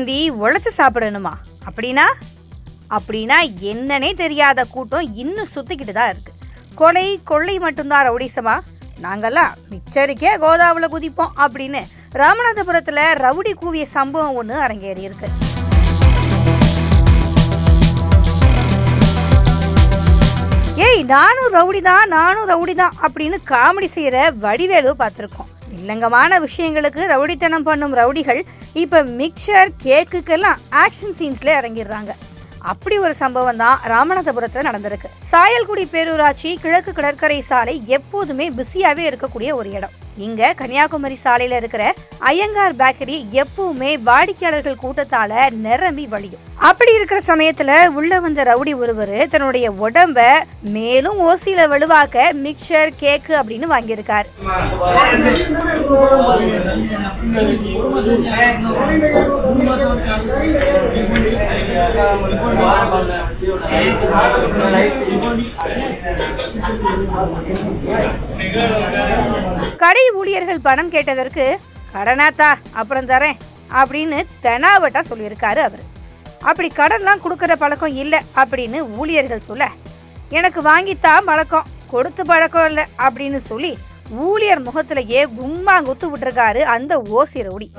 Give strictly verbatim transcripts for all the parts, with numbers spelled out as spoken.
ஏந்தி உழைச்சு சாப்பிடணுமா? அப்படின்னா அப்படின்னா என்னன்னே தெரியாத கூட்டம் இன்னும் சுத்திக்கிட்டு தான் இருக்கு. கொலை கொள்ளை மட்டும்தான் ரவுடிசமா? நாங்கெல்லாம் மிச்சரிக்கே கோதாவில் குதிப்போம் அப்படின்னு ராமநாதபுரத்துல ரவுடி கூவிய சம்பவம் ஒன்று அரங்கேறி இருக்கு. ஏய் நானும் ரவுடி தான் நானும் ரவுடி தான் அப்படின்னு காமெடி செய்யற வடிவேலு பார்த்துருக்கோம். இல்லங்கமான விஷயங்களுக்கு ரவுடித்தனம் பண்ணும் ரவுடிகள் இப்ப மிக்சர் கேக்குக்கெல்லாம் ஆக்ஷன் சீன்ஸ்ல இறங்கிடுறாங்க. அப்படி ஒரு சம்பவம் தான் ராமநாதபுரத்துல நடந்திருக்கு. சாயல்குடி பேரூராட்சி கிழக்கு கடற்கரை சாலை எப்போதுமே பிஸியாவே இருக்கக்கூடிய ஒரு இடம். இங்க கன்னியாகுமரி சாலையில இருக்கிற ஐயங்கார் பேக்கரி எப்பவுமே வாடிக்கையாளர்கள் கூட்டத்தால நிரம்பி வழியும். அப்படி இருக்கிற சமயத்துல உள்ள வந்த ரவுடி ஒருவர் தன்னுடைய உடம்ப மேலும் ஓசியில வலுவாக்க மிக்சர் கேக்கு அப்படின்னு வாங்கியிருக்காரு. கடை ஊழியர்கள் பணம் கேட்டதற்கு கடனாத்தா அப்புறம் தரேன் அப்படின்னு தெனாவட்டா சொல்லியிருக்காரு அவரு. அப்படி கடன்லாம் கொடுக்கற பழக்கம் இல்லை அப்படின்னு ஊழியர்கள் சொல்ல, எனக்கு வாங்கித்தான் பழக்கம் கொடுத்து பழக்கம் இல்லை அப்படின்னு சொல்லி ஊழியர் முகத்திலேயே கும்மா குத்து விட்டுருக்காரு அந்த ஓசி ரவுடி.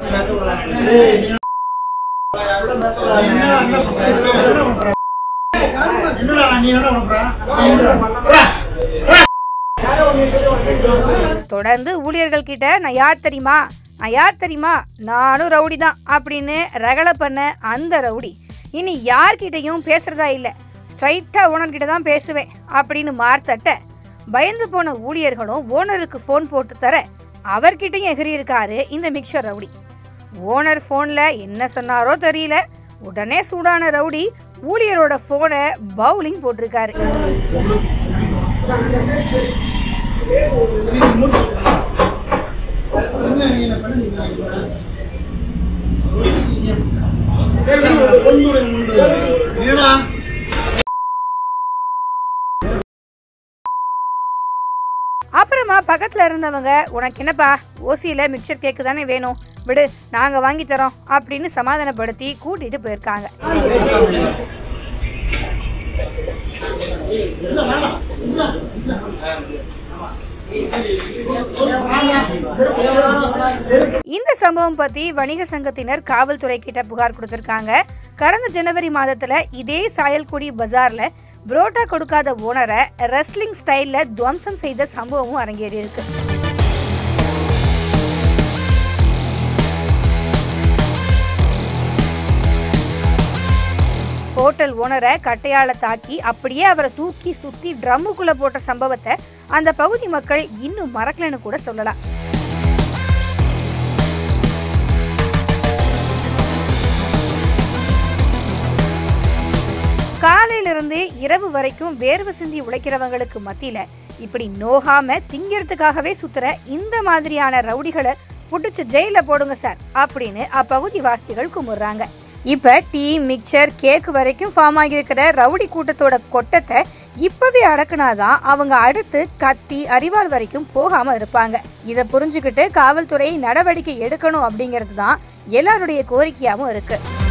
தொடர்ந்து ஊழியர்கள் கிட்ட நான் யார் தெரியுமா நான் யார் தெரியுமா நானும் ரவுடி தான் அப்படின்னு ரகலை பண்ண அந்த ரவுடி இனி யார்கிட்டையும் பேசுறதா இல்லை, ஸ்ட்ரைட்டா ஓனர் கிட்ட தான் பேசுவேன் அப்படின்னு மார்த்தட்ட பயந்து போன ஊழியர்களும் ஓனருக்கு போன் போட்டு தர அவர்கிட்டையும் எகிரி இருக்காரு இந்த மிக்சர் ரவுடி. ஓனர் போன்ல என்ன சொன்னாரோ தெரியல, உடனே சூடான ரவுடி ஊழியரோட போனை பவுலிங் போட்டிருக்காரு. அப்புறமா பக்கத்துல இருந்தவங்க உனக்கு என்னப்பா ஓசியில மிக்சர் கேக்கு தானே வேணும், விடு நாங்க வாங்கி தரோம் அப்படின்னு சமாதானப்படுத்தி கூட்டிட்டு போயிருக்காங்க. இந்த சம்பவம் பத்தி வணிக சங்கத்தினர் காவல்துறை கிட்ட புகார் கொடுத்திருக்காங்க. கடந்த ஜனவரி மாதத்துல இதே சாயல்குடி பஜார்ல புரோட்டா கொடுக்காத ஓனரை ரெஸ்லிங் ஸ்டைல்ல துவம்சம் செய்த சம்பவமும் அரங்கேறி இருக்கு. ஹோட்டல் ஓனரை கட்டையால தாக்கி அப்படியே அவரை தூக்கி சுத்தி ட்ரம்முக்குள்ள போட்ட சம்பவத்தை அந்த பகுதி மக்கள் இன்னும் மறக்கலன்னு கூட சொல்லலாம். காலையிலிருந்து இரவு வரைக்கும் வேர்வை சிந்தி உழைக்கிறவங்களுக்கு மத்தியில இப்படி நோகாம திங்கிறதுக்காகவே சுத்துற இந்த மாதிரியான ரவுடிகளை புடிச்சு ஜெயில போடுங்க சார் அப்படின்னு அப்பகுதி வாசிகள் குமுறாங்க. இப்ப டீ மிக்சர் கேக் வரைக்கும் ஃபார்ம் ஆகியிருக்கிற ரவுடி கூட்டத்தோட கொட்டத்தை இப்பவே அடக்குனாதான் அவங்க அடுத்து கத்தி அரிவாள் வரைக்கும் போகாம இருப்பாங்க. இதை புரிஞ்சுக்கிட்டு காவல்துறை நடவடிக்கை எடுக்கணும் அப்படிங்கிறது தான் எல்லாருடைய கோரிக்கையாவும் இருக்கு.